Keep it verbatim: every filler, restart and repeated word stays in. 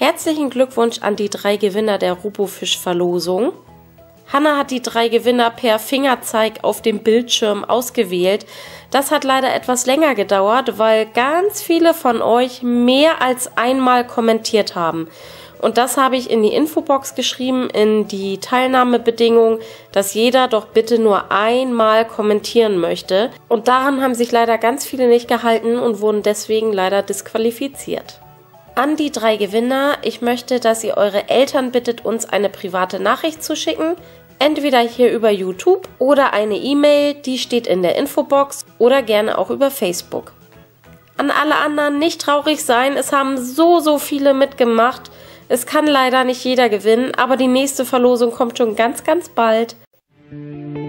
Herzlichen Glückwunsch an die drei Gewinner der Robofisch-Verlosung. Hanna hat die drei Gewinner per Fingerzeig auf dem Bildschirm ausgewählt. Das hat leider etwas länger gedauert, weil ganz viele von euch mehr als einmal kommentiert haben. Und das habe ich in die Infobox geschrieben, in die Teilnahmebedingungen, dass jeder doch bitte nur einmal kommentieren möchte. Und daran haben sich leider ganz viele nicht gehalten und wurden deswegen leider disqualifiziert. An die drei Gewinner, ich möchte, dass ihr eure Eltern bittet, uns eine private Nachricht zu schicken. Entweder hier über YouTube oder eine E-Mail, die steht in der Infobox, oder gerne auch über Facebook. An alle anderen nicht traurig sein, es haben so, so viele mitgemacht. Es kann leider nicht jeder gewinnen, aber die nächste Verlosung kommt schon ganz, ganz bald.